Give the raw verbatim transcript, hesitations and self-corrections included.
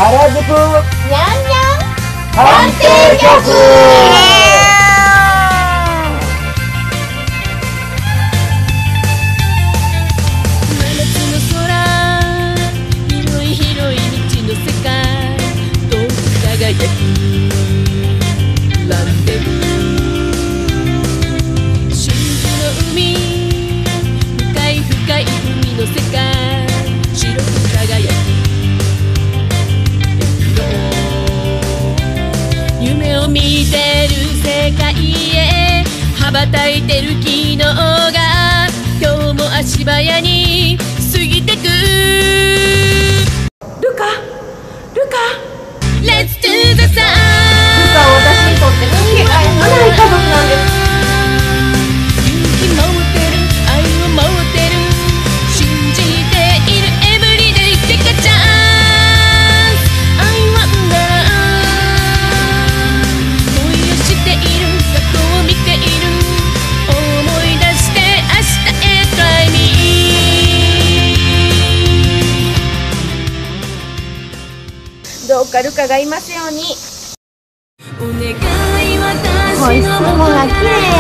原宿にゃんにゃん探偵局。 真夏の空、広い広い道の世界、どう輝くランデブー。真珠の海、深い深い海の世界、白く輝く夢を見てる世界へ羽ばたいてる昨日が今日も足早に過ぎてく。ルカルカ Let's do the sun。 ルカは私にとってかけがえのない家族なんです。 勇気持ってる、愛を持ってる、信じている Everyday take a chance。 I wonder 恋をしている、過去を見ている、思い出して明日へ Try me。 どうかルカがいますように。 お願い私保湿のもが綺麗